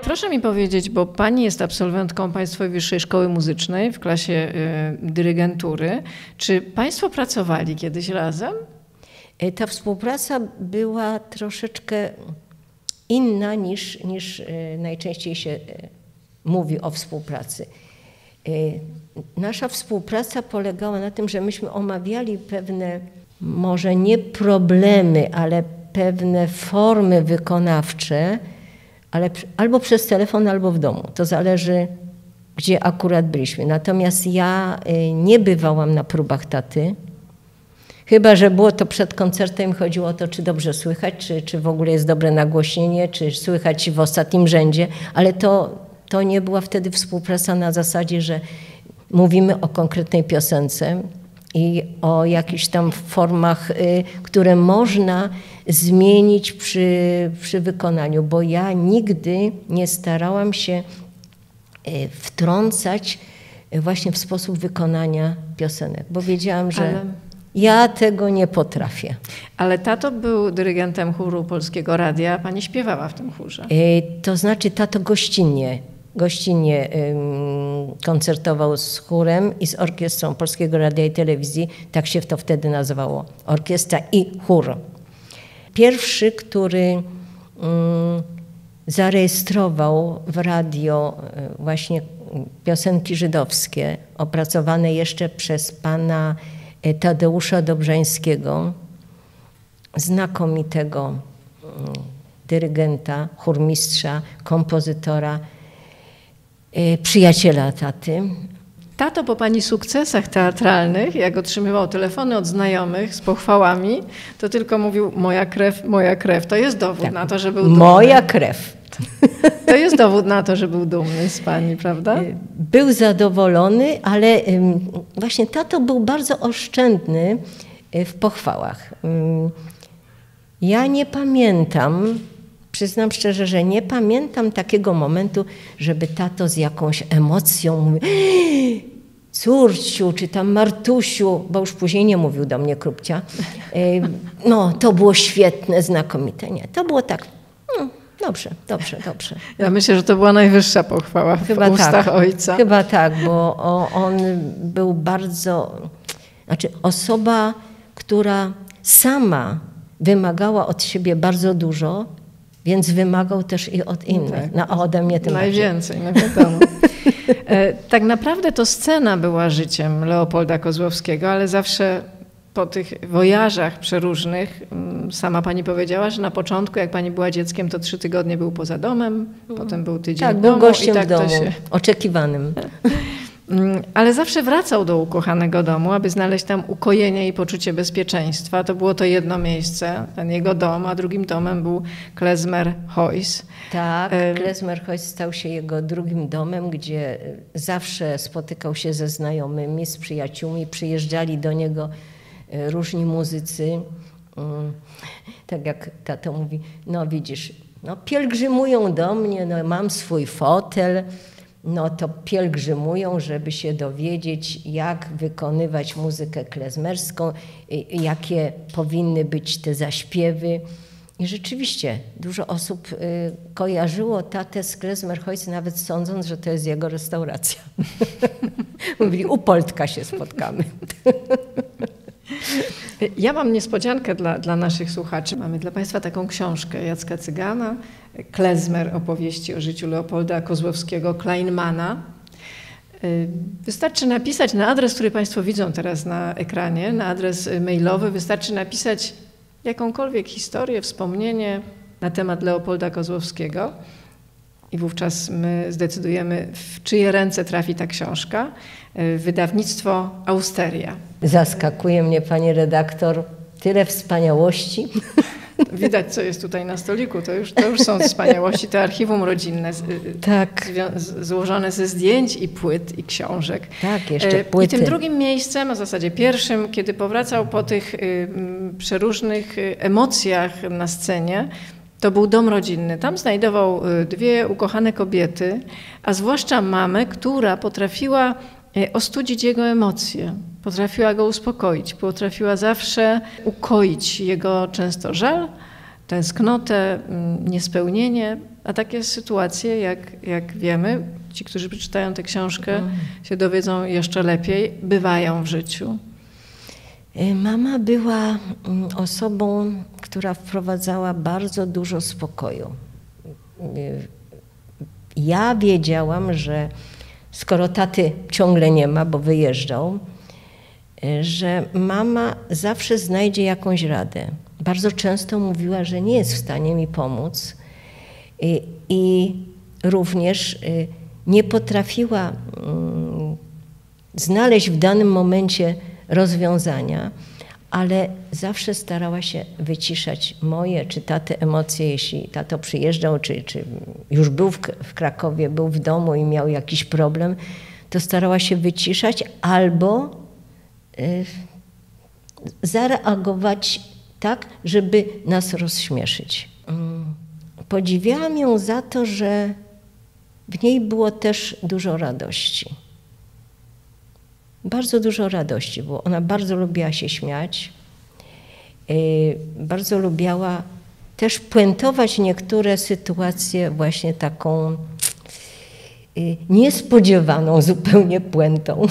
proszę mi powiedzieć, bo pani jest absolwentką Państwowej Wyższej Szkoły Muzycznej w klasie dyrygentury. Czy państwo pracowali kiedyś razem? Ta współpraca była troszeczkę inna niż najczęściej się mówi o współpracy. Nasza współpraca polegała na tym, że myśmy omawiali pewne, może nie problemy, ale pewne formy wykonawcze, ale albo przez telefon, albo w domu. To zależy, gdzie akurat byliśmy. Natomiast ja nie bywałam na próbach taty, chyba że było to przed koncertem, chodziło o to, czy dobrze słychać, czy w ogóle jest dobre nagłośnienie, czy słychać w ostatnim rzędzie, ale to nie była wtedy współpraca na zasadzie, że mówimy o konkretnej piosence i o jakichś tam formach, które można zmienić przy wykonaniu, bo ja nigdy nie starałam się wtrącać właśnie w sposób wykonania piosenek, bo wiedziałam, że ja tego nie potrafię. Ale tato był dyrygentem chóru Polskiego Radia, a pani śpiewała w tym chórze. To znaczy tato gościnnie koncertował z chórem i z orkiestrą Polskiego Radia i Telewizji. Tak się to wtedy nazywało. Orkiestra i chór. Pierwszy, który zarejestrował w radio właśnie piosenki żydowskie, opracowane jeszcze przez pana Tadeusza Dobrzańskiego, znakomitego dyrygenta, chórmistrza, kompozytora, przyjaciela taty. Tato po pani sukcesach teatralnych, jak otrzymywał telefony od znajomych z pochwałami, to tylko mówił moja krew, moja krew. To jest dowód na to, że był dumny. Moja krew. To jest dowód na to, że był dumny z pani, prawda? Był zadowolony, ale właśnie tato był bardzo oszczędny w pochwałach. Ja nie pamiętam, przyznam szczerze, że nie pamiętam takiego momentu, żeby tato z jakąś emocją mówił: córciu, czy tam Martusiu, bo już później nie mówił do mnie Krupcia. No, to było świetne, znakomite. Nie, to było tak, dobrze. Ja myślę, że to była najwyższa pochwała w ustach ojca. Chyba tak, bo on był bardzo, osoba, która sama wymagała od siebie bardzo dużo, więc wymagał też i od innych. Tak. No, ode mnie tym najwięcej, no wiadomo. Tak naprawdę to scena była życiem Leopolda Kozłowskiego, ale zawsze po tych wojażach przeróżnych, sama pani powiedziała, że na początku, jak pani była dzieckiem, to 3 tygodnie był poza domem, potem był tydzień w domu. Był gościem w domu, to się... oczekiwanym. Ale zawsze wracał do ukochanego domu, aby znaleźć tam ukojenie i poczucie bezpieczeństwa. To było to jedno miejsce, ten jego dom, a drugim domem był Klezmer-Heuss. Tak, Klezmer-Heuss stał się jego drugim domem, gdzie zawsze spotykał się ze znajomymi, z przyjaciółmi. Przyjeżdżali do niego różni muzycy. Tak jak tato mówi, no widzisz, no pielgrzymują do mnie, no mam swój fotel. No to pielgrzymują, żeby się dowiedzieć, jak wykonywać muzykę klezmerską, jakie powinny być te zaśpiewy. I rzeczywiście dużo osób kojarzyło tatę z Klezmer-Heuss, nawet sądząc, że to jest jego restauracja. Mówili, u Poltka się spotkamy. Ja mam niespodziankę dla naszych słuchaczy. Mamy dla państwa taką książkę Jacka Cygana, Klezmer, opowieści o życiu Leopolda Kozłowskiego, Kleinmana. Wystarczy napisać na adres, który państwo widzą teraz na ekranie, na adres mailowy, wystarczy napisać jakąkolwiek historię, wspomnienie na temat Leopolda Kozłowskiego i wówczas my zdecydujemy, w czyje ręce trafi ta książka. Wydawnictwo Austeria. Zaskakuje mnie, pani redaktor, tyle wspaniałości. Widać, co jest tutaj na stoliku. To już są wspaniałości, to archiwum rodzinne, tak. Złożone ze zdjęć i płyt i książek. Tak, jeszcze płyty. I tym drugim miejscem, a w zasadzie pierwszym, kiedy powracał po tych przeróżnych emocjach na scenie, to był dom rodzinny. Tam znajdował 2 ukochane kobiety, a zwłaszcza mamę, która potrafiła ostudzić jego emocje, potrafiła go uspokoić, potrafiła zawsze ukoić jego często żal, tęsknotę, niespełnienie, a takie sytuacje, jak wiemy, ci, którzy przeczytają tę książkę, się dowiedzą jeszcze lepiej, bywają w życiu. Mama była osobą, która wprowadzała bardzo dużo spokoju. Ja wiedziałam, że skoro taty ciągle nie ma, bo wyjeżdżał, że mama zawsze znajdzie jakąś radę. Bardzo często mówiła, że nie jest w stanie mi pomóc i również nie potrafiła znaleźć w danym momencie rozwiązania, ale zawsze starała się wyciszać moje czy taty emocje, jeśli tato przyjeżdżał, czy już był w Krakowie, był w domu i miał jakiś problem, to starała się wyciszać albo zareagować tak, żeby nas rozśmieszyć. Podziwiałam ją za to, że w niej było też dużo radości. Bardzo dużo radości było. Ona bardzo lubiła się śmiać. Bardzo lubiała też puentować niektóre sytuacje właśnie taką niespodziewaną zupełnie puentą.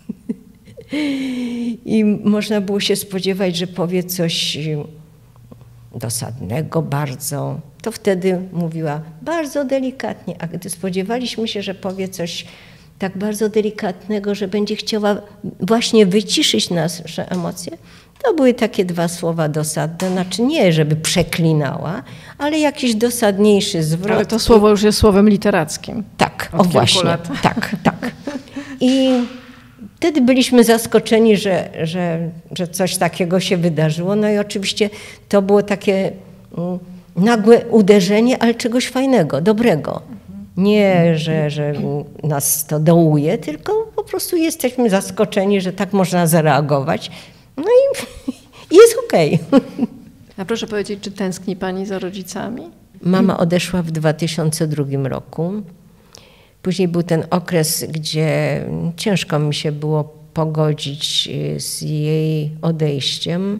I można było się spodziewać, że powie coś dosadnego bardzo. To wtedy mówiła bardzo delikatnie, a gdy spodziewaliśmy się, że powie coś tak bardzo delikatnego, że będzie chciała właśnie wyciszyć nasze emocje, to były takie 2 słowa dosadne, znaczy nie, żeby przeklinała, ale jakiś dosadniejszy zwrot. Ale to słowo już jest słowem literackim. Tak, o właśnie, tak. I wtedy byliśmy zaskoczeni, że coś takiego się wydarzyło. No i oczywiście to było takie nagłe uderzenie, ale czegoś fajnego, dobrego. Nie, że nas to dołuje, tylko po prostu jesteśmy zaskoczeni, że tak można zareagować. No i jest okej. A proszę powiedzieć, czy tęskni pani za rodzicami? Mama odeszła w 2002 roku. Później był ten okres, gdzie ciężko mi się było pogodzić z jej odejściem,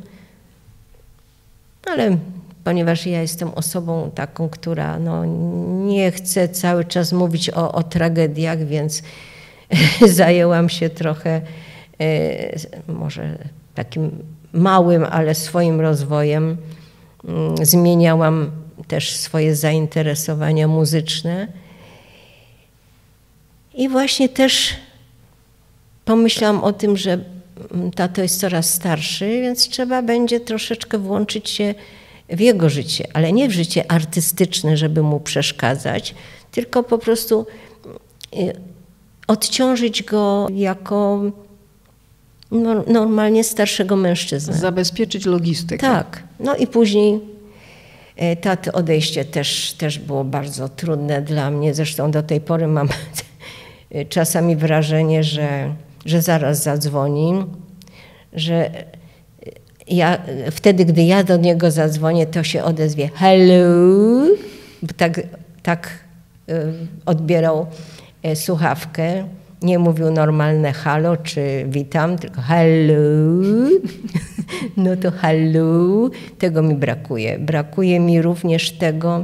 ale ponieważ ja jestem osobą taką, która nie chce cały czas mówić o tragediach, więc zajęłam się trochę może takim małym, ale swoim rozwojem. Zmieniałam też swoje zainteresowania muzyczne i właśnie też pomyślałam o tym, że tato jest coraz starszy, więc trzeba będzie troszeczkę włączyć się w jego życie, ale nie w życie artystyczne, żeby mu przeszkadzać, tylko po prostu odciążyć go jako normalnie starszego mężczyznę. Zabezpieczyć logistykę. Tak. No i później taty odejście też było bardzo trudne dla mnie. Zresztą do tej pory mam czasami wrażenie, że zaraz zadzwoni, że wtedy, gdy ja do niego zadzwonię, to się odezwie hello, tak odbierał słuchawkę. Nie mówił normalne halo czy witam, tylko hello. No to hello. Tego mi brakuje. Brakuje mi również tego,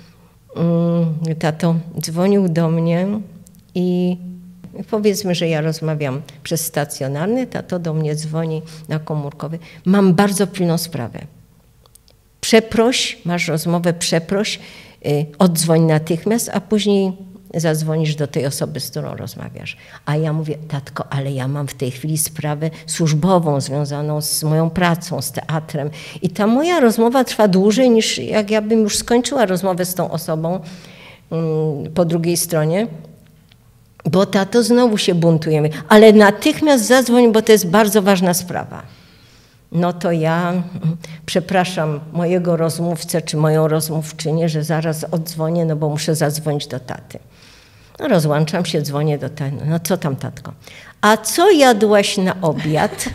tato dzwonił do mnie i powiedzmy, że ja rozmawiam przez stacjonarny, tato do mnie dzwoni na komórkowy. Mam bardzo pilną sprawę. Przeproś, masz rozmowę, przeproś, oddzwoń natychmiast, a później zadzwonisz do tej osoby, z którą rozmawiasz. A ja mówię, tatko, ale ja mam w tej chwili sprawę służbową związaną z moją pracą, z teatrem. I ta moja rozmowa trwa dłużej niż jak ja bym już skończyła rozmowę z tą osobą po drugiej stronie. Bo tato znowu się buntuje. Ale natychmiast zadzwoń, bo to jest bardzo ważna sprawa. No to ja przepraszam mojego rozmówcę czy moją rozmówczynię, że zaraz odzwonię, no bo muszę zadzwonić do taty. No rozłączam się, dzwonię do taty. No co tam, tatko? A co jadłaś na obiad?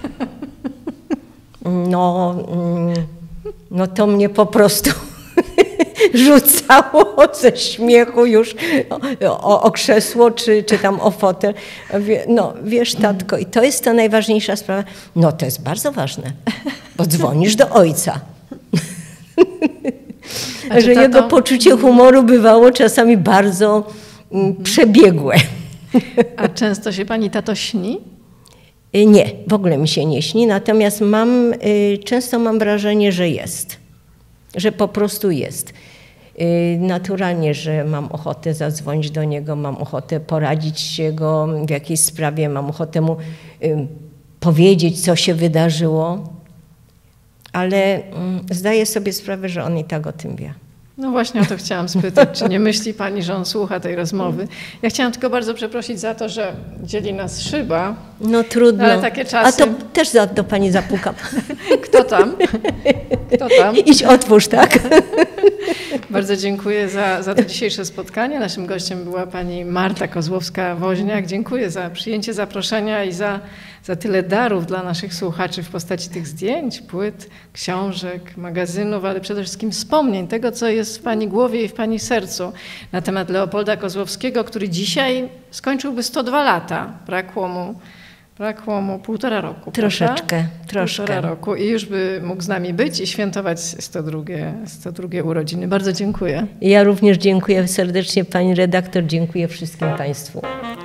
No to mnie po prostu rzucało ze śmiechu już o krzesło czy tam o fotel. No wiesz, tatko, i to jest ta najważniejsza sprawa. No to jest bardzo ważne, bo dzwonisz do ojca. że jego poczucie humoru bywało czasami bardzo przebiegłe. A często się pani tato śni? Nie, w ogóle mi się nie śni, natomiast często mam wrażenie, że jest, że po prostu jest. Naturalnie, że mam ochotę zadzwonić do niego, mam ochotę poradzić się go w jakiejś sprawie, mam ochotę mu powiedzieć, co się wydarzyło, ale zdaję sobie sprawę, że on i tak o tym wie. No właśnie o to chciałam spytać, czy nie myśli pani, że on słucha tej rozmowy? Ja chciałam tylko bardzo przeprosić za to, że dzieli nas szyba. No trudno. Ale takie czasy... A to też do pani zapukam. Kto tam? Kto tam? Idź otwórz, tak? Bardzo dziękuję za to dzisiejsze spotkanie. Naszym gościem była pani Marta Kozłowska-Woźniak. Dziękuję za przyjęcie zaproszenia i za tyle darów dla naszych słuchaczy w postaci tych zdjęć, płyt, książek, magazynów, ale przede wszystkim wspomnień tego, co jest w pani głowie i w pani sercu na temat Leopolda Kozłowskiego, który dzisiaj skończyłby 102 lata. Brakło mu 1,5 roku. Troszeczkę. 1,5 roku i już by mógł z nami być i świętować 102 urodziny. Bardzo dziękuję. Ja również dziękuję serdecznie pani redaktor, dziękuję wszystkim państwu.